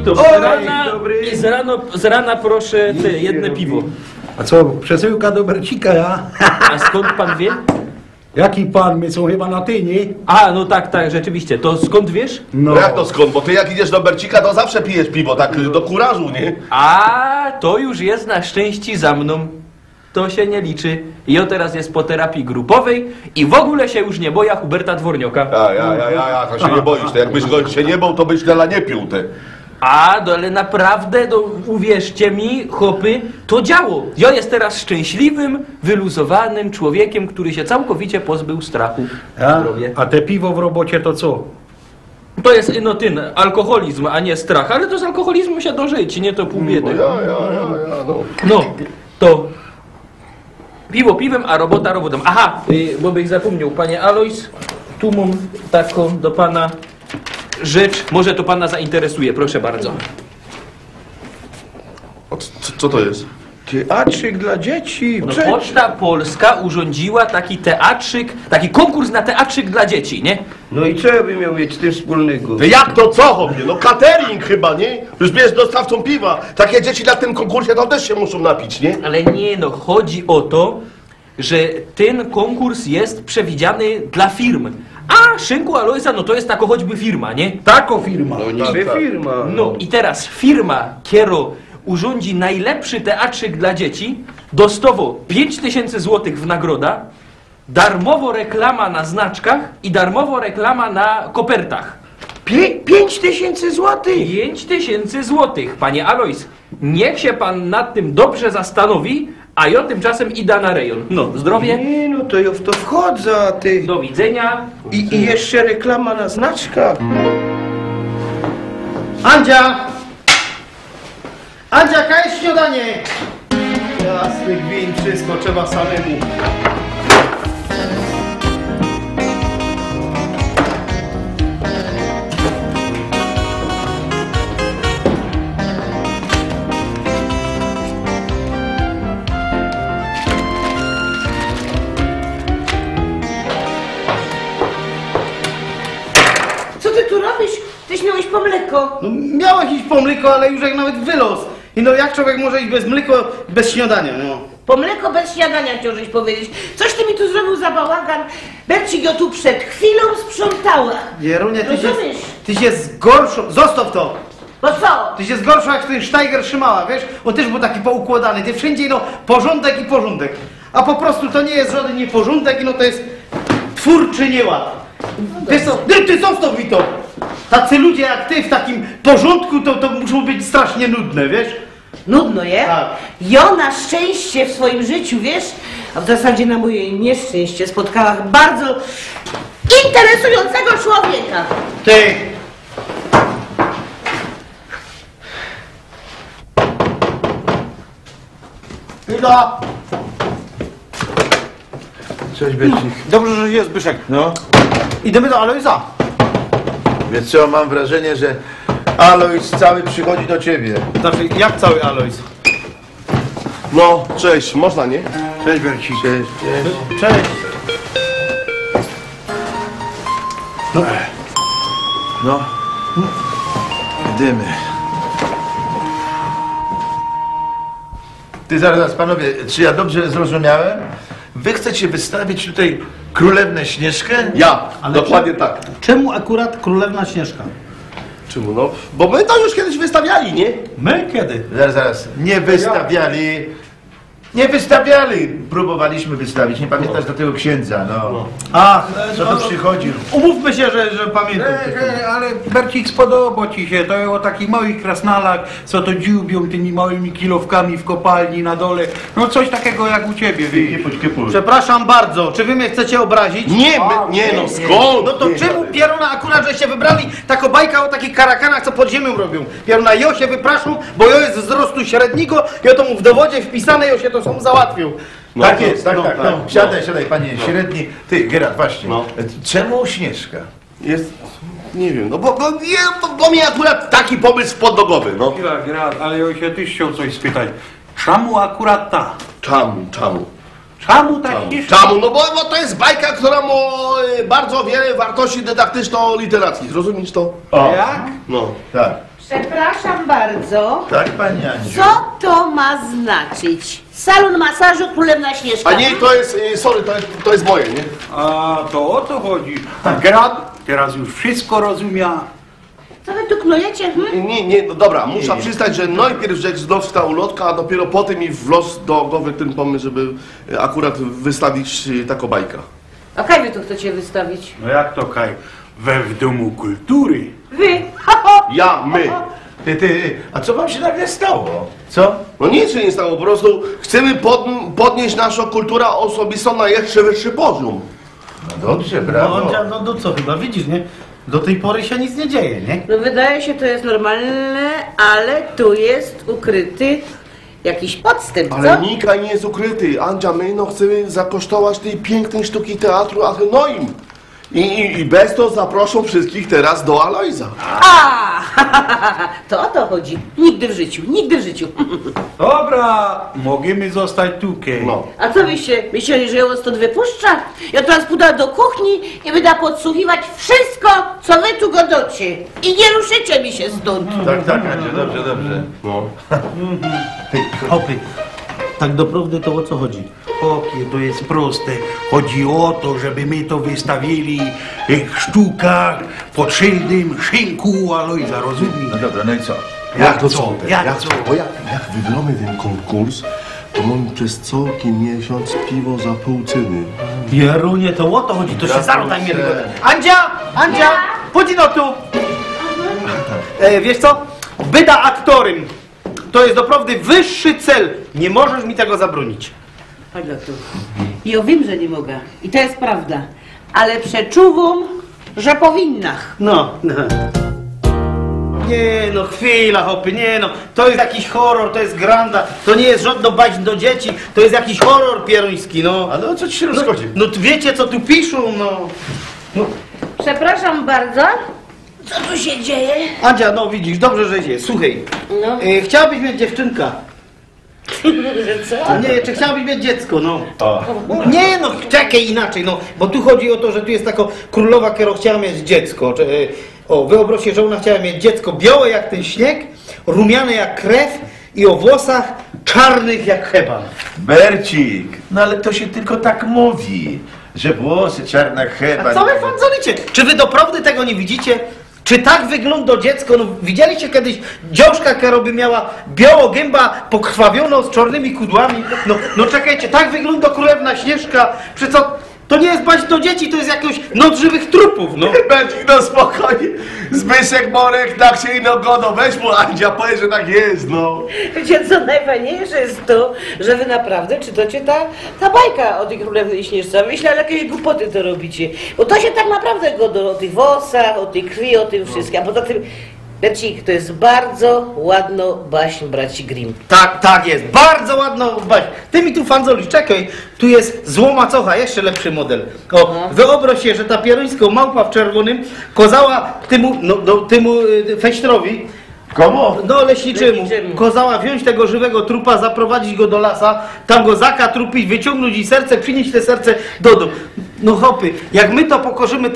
Witam. Z rana proszę te jedne piwo. A co, przesyłka do Bercika, ja? A skąd pan wie? Jaki pan? My są chyba na ty, nie? A, no tak, rzeczywiście. To skąd wiesz? No jak to skąd? Bo ty jak idziesz do Bercika, to zawsze pijesz piwo, tak do kurażu, nie? A, to już jest na szczęście za mną. To się nie liczy. Ja teraz jest po terapii grupowej i w ogóle się już nie boję Huberta Dwornioka. To się nie boisz. To jakbyś go się nie bał, to byś gala nie pił, ty. A, ale naprawdę, uwierzcie mi, chłopy, to działo. Ja jest teraz szczęśliwym, wyluzowanym człowiekiem, który się całkowicie pozbył strachu. A te piwo w robocie to co? To jest alkoholizm, a nie strach. Ale to z alkoholizmu się dożyć, nie to pół biedy. No, to piwo piwem, a robota robotą. Aha, bo bych zapomniał, panie Alojs, tu mam taką do pana rzecz, może to pana zainteresuje, proszę bardzo. Co to jest? Teatrzyk dla dzieci. No, Poczta Polska urządziła taki teatrzyk, taki konkurs na teatrzyk dla dzieci, nie? No i co ja bym miał mieć z tym wspólnego? No jak to co, chłopie? No catering chyba, nie? Już będziesz dostawcą piwa. Takie dzieci na tym konkursie to też się muszą napić, nie? Ale nie, no chodzi o to, że ten konkurs jest przewidziany dla firm. A Szynku Alojza, no to jest tako choćby firma, nie? Tako firma. No niby firma. No i teraz firma, kiero urządzi najlepszy teatrzyk dla dzieci, dostawo 5000 złotych w nagroda, darmowo reklama na znaczkach i darmowo reklama na kopertach. 5000 złotych? 5000 złotych, panie Alojz. Niech się pan nad tym dobrze zastanowi, a ja tymczasem idę na rejon. No, zdrowie. Nie, no to ja w to wchodzę, a ty... Do widzenia. I jeszcze reklama na znaczkach. Andzia! Andzia, jaka jest śniadanie? Jasny gwint, wszystko trzeba samemu. Co ty tu robisz? Tyś miałeś po mleko. No, miałeś iść po mleko, ale już jak nawet wylos. I no jak człowiek może iść bez mleka, bez śniadania, no. Po mleko bez śniadania chciałżeś powiedzieć. Coś ty mi tu zrobił za bałagan. Bercik, ja tu przed chwilą sprzątała. Jerunie, Rozumiesz? ty się zgorszał. Zostaw to! Bo co? Ty się zgorszał jak ten Steiger Szymała, wiesz? On też był taki poukładany. Ty wszędzie, no, porządek i porządek. A po prostu to nie jest żaden nieporządek, no to jest twórczy nieład. Ty zostaw mi to! Tacy ludzie jak ty w takim porządku, to muszą być strasznie nudne, wiesz? Nudno, je? Tak. Ja na szczęście w swoim życiu, wiesz, a w zasadzie na moje nieszczęście spotkałam bardzo interesującego człowieka. Ty! Ida! Cześć, Bercik. Dobrze, że jest, Byszek. No, Idziemy do Alojza. wiesz co, mam wrażenie, że Alojz cały przychodzi do ciebie. Znaczy, jak cały Alojz? No, cześć, można, nie? Cześć, Bercik. Cześć, cześć. Cześć. No, dymy. Ty zaraz, panowie, czy ja dobrze zrozumiałem? Wy chcecie wystawić tutaj Królewnę Śnieżkę? Ja, dokładnie tak. Czemu akurat Królewna Śnieżka? Czemu, no? Bo my to już kiedyś wystawiali, nie? My kiedy? Zaraz. Nie wystawiali. Nie wystawiali. Próbowaliśmy wystawić. Nie pamiętasz do tego księdza, no. Ach, Co tu przychodził? umówmy się, że pamiętam. Ale Bercik, spodoba ci się, to o takich małych krasnalach, co to dziubią tymi małymi kilowkami w kopalni na dole. No coś takiego jak u ciebie, wiesz. Przepraszam bardzo, czy wy mnie chcecie obrazić? Nie, no skąd? No to czemu Pieruna akurat, żeście wybrali taką bajkę o takich karakanach, co pod ziemią robią? Pieruna, jo się wypraszam, bo jo jest wzrostu średniego, jo to mu w dowodzie wpisane, jo się to sam załatwił. No, Tak jest, tak. no. Siadaj, panie średni. Ty, Gerard, właśnie. No. Czemu Śnieżka? Jest, nie wiem, no bo mi akurat taki pomysł wpadł do głowy, no. Gerard, ale ja się tyś chciał coś spytać. Czemu akurat ta? Czemu? Czemu tak jeszcze? Czemu? No bo to jest bajka, która ma bardzo wiele wartości dydaktyczno-literackich. Rozumiesz to? Jak? No. Tak. Przepraszam bardzo. Tak, pani Aniu. Co to ma znaczyć? Salon masażu Królewna Śnieżka. A nie, to jest, sorry, to jest moje, nie? A to o to chodzi. Teraz już wszystko rozumiem. Co wy tu knujecie? Nie, no dobra, muszę przyznać, że najpierw rzecz z ta ulotka, a dopiero potem mi wlosł do głowy ten pomysł, żeby akurat wystawić taką bajkę. A kaj wy tu chcecie wystawić? No jak to kaj? W Domu Kultury. Wy? My. A co wam się nagle stało? Co? No nic się nie stało, po prostu chcemy podnieść naszą kulturę osobistą na jeszcze wyższy poziom. No dobrze, brawo. No co chyba, widzisz, nie? Do tej pory się nic nie dzieje, nie? No wydaje się, to jest normalne, ale tu jest ukryty jakiś podstęp, co? Ale Nika nie jest ukryty. Andzia, my no chcemy zakosztować tej pięknej sztuki teatru Athenoim. I bez to zaproszą wszystkich teraz do Alojza. A, to o to chodzi. Nigdy w życiu, nigdy w życiu. Dobra, możemy zostać tutaj. No. A co wyście myśleli, że ją stąd wypuszcza? Ja teraz pójdę do kuchni i będę podsłuchiwać wszystko, co wy tu godocie. I nie ruszycie mi się stąd. Tak, Aniu, dobrze. No. Hopy, tak naprawdę to o co chodzi? Chłopie, to jest proste. Chodzi o to, żeby my to wystawili w sztukach pod szyldem szynku Alojza, rozumiesz? No dobra, no i co? Jak to co? co? Jak co? Bo jak wygramy ten konkurs, to mam przez cały miesiąc piwo za pół ceny. Jerunie, to o to chodzi, to się zaraz tak mieli. Andzia, chodź no tu. Wiesz co? Byda aktorem. To jest doprawdy wyższy cel. Nie możesz mi tego zabronić. Chodź tu. Ja wiem, że nie mogę. I to jest prawda. Ale przeczuwam, że powinnach. No. Nie no, chwila hopy, nie no. To jest jakiś horror, to jest granda. To nie jest żadna baśń do dzieci. To jest jakiś horror pieroński, no. Ale o co ci się rozchodzi? No wiecie co tu piszą, no. Przepraszam bardzo. Co tu się dzieje? Andzia, no widzisz, dobrze, że jest. Słuchaj, No. chciałabyś mieć dziewczynka. Że co? Nie, czy chciałabyś mieć dziecko, no. O. Nie, no, czekaj inaczej, no. Bo tu chodzi o to, że tu jest taka królowa, która chciała mieć dziecko. Wyobraź się, że ona chciała mieć dziecko białe jak ten śnieg, rumiane jak krew i o włosach czarnych jak heban. Bercik, no ale to się tylko tak mówi, że włosy czarna chyba. A co wy fanzolicie? Czy wy doprawdy tego nie widzicie? Czy tak wygląda dziecko? No, widzieliście kiedyś dziążka, która by miała białą gęba pokrwawioną z czarnymi kudłami? No czekajcie, tak wygląda Królewna Śnieżka. Przy co? To nie jest baśń do dzieci, to jest jakoś noc żywych trupów, no. Bercik, no spokojnie. Zbyszek, Morek, tak się ino godą. Weź mu Andzia, powiedz, że tak jest, no. Wiecie co, najfajniejsze jest to, że wy naprawdę czytacie ta bajka o tej Królewnej Śnieżce. Myślę, że jakieś głupoty to robicie. Bo to się tak naprawdę godo o tych włosach, o tej krwi, o tym wszystkim. A poza tym, Bercik, to jest bardzo ładna baśń braci Grimm. Tak jest, bardzo ładna baśń. Ty mi tu fanzolisz, czekaj, tu jest złomacocha, jeszcze lepszy model. O, wyobraź się, że ta pieruńska małpa w czerwonym kozała temu feśtrowi, Komu? no leśniczemu, Leśniczemu. kozała wziąć tego żywego trupa, zaprowadzić go do lasa, tam go zakatrupić, wyciągnąć i serce, przynieść te serce do domu. No hopy, jak my to pokorzymy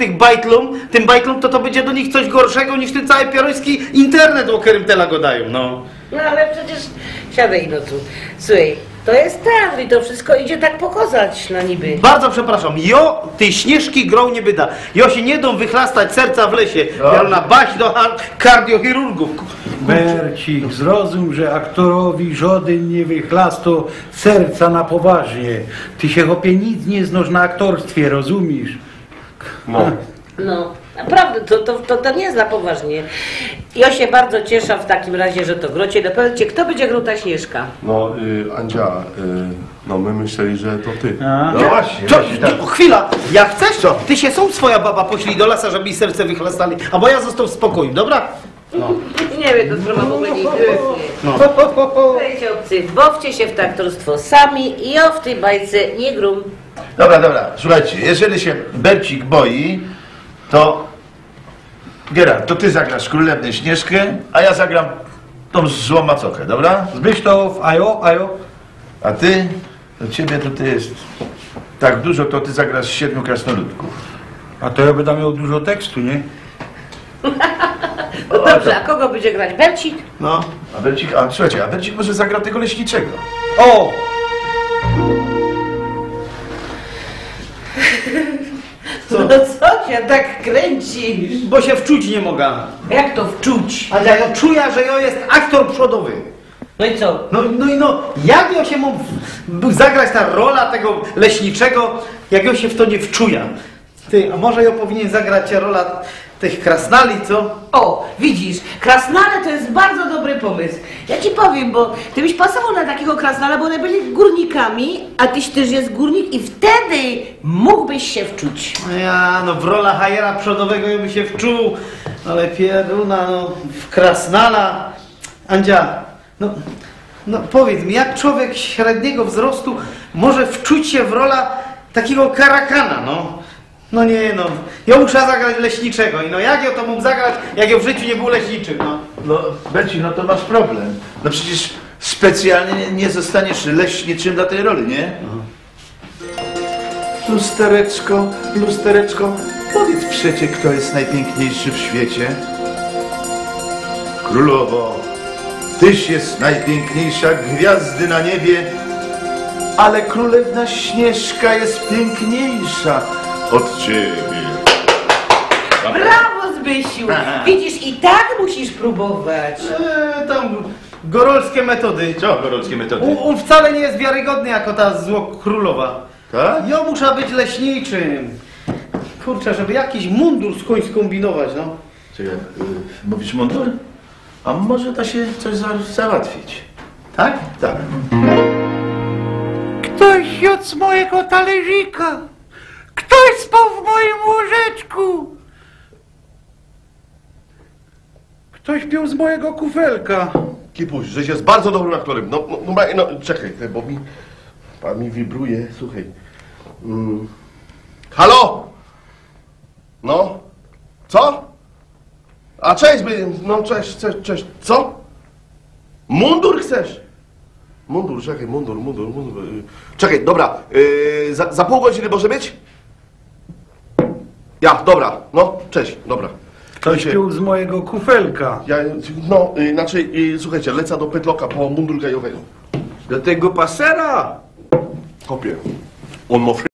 tym bajtlom, to będzie do nich coś gorszego niż ten cały pieruński internet, o którym tela go dają, no. No ale przecież, siadaj no tu. Słuchaj, to jest teatr i to wszystko idzie tak pokazać, no niby. Bardzo przepraszam, tej śnieżki grą nie byda. Jo się nie dą wychlastać serca w lesie. Ja na baś do kardiochirurgów. Bercik, zrozum, że aktorowi żaden nie wychlasto serca na poważnie. Ty się, chłopie, nic nie znasz na aktorstwie, rozumiesz? No. No, naprawdę, to nie jest na poważnie. Ja się bardzo cieszę w takim razie, że to grocie. No powiedzcie, kto będzie grał ta Śnieżka? No, Andzia, no my myśleli, że to ty. No właśnie. Chwila, jak chcesz, ty się są swoja baba poślij do lasa, żeby mi serce wychlastali, a bo ja został w spokoju, dobra? Nie wiem, to sprawa w ogóle nie interesuje. Słuchajcie, obcy, bawcie się w to aktorstwo sami i ja w tej bajce nie grum. Dobra, słuchajcie, jeżeli się Bercik boi, to Gerard, to ty zagrasz Królewną Śnieżkę, a ja zagram tą złą macochę, dobra? Zbysztow, ajo. A ty Do ciebie to ty jest tak dużo, to ty zagrasz 7 krasnoludków. A to ja będę miał dużo tekstu, nie? No dobrze, a kogo będzie grać? Bercik? No, słuchajcie, a Bercik może zagra tego leśniczego. O! No co się tak kręcisz? Bo się wczuć nie mogę. Jak to wczuć? A ja czuję, że ja jest aktor przodowy. No i co? No, jak ja się mam zagrać ta rola tego leśniczego, jak ja się w to nie wczuję? Ty, a może ja powinien zagrać rola tych krasnali, co? O, widzisz, krasnale to jest bardzo dobry pomysł. Ja ci powiem, bo ty byś pasował na takiego krasnala, bo one byli górnikami, a tyś też jest górnik i wtedy mógłbyś się wczuć. No w rola hajera przodowego ja by się wczuł, ale pieruna, w krasnala. Andzia, no powiedz mi, jak człowiek średniego wzrostu może wczuć się w rola takiego karakana, No nie, ja muszę zagrać leśniczego i jak ja to mógł zagrać, jak ja w życiu nie był leśniczym, No, Bercik, no to masz problem. No przecież specjalnie nie zostaniesz leśniczym dla tej roli, nie? Lustereczko, lustereczko, powiedz przecie, kto jest najpiękniejszy w świecie? Królowo, tyś jest najpiękniejsza gwiazdy na niebie, ale królewna Śnieżka jest piękniejsza od ciebie. Brawo, Zbysiu! Widzisz, i tak musisz próbować. Tam gorolskie metody. Co gorolskie metody? On wcale nie jest wiarygodny jako ta złokrólowa. Tak? Ja muszę być leśniczym. Kurczę, żeby jakiś mundur skądś skombinować, Czekaj, mówisz mundur? A może da się coś załatwić? Tak? Tak. Ktoś jadł z mojego talerzika. Ktoś spał w moim łóżeczku. Ktoś pił z mojego kufelka. Kipuś, żeś jest bardzo dobrym aktorem. No, czekaj, bo pan mi wibruje, słuchaj. Halo? No? Co? A cześć, cześć. Co? Mundur chcesz? Mundur, czekaj, mundur. Czekaj, dobra, za pół godziny może być? Ja, dobra, no, cześć, dobra. Ktoś pił z mojego kufelka. Słuchajcie, lecę do Petloka po mundur gajowego. Do tego pasera! Kopie. On ma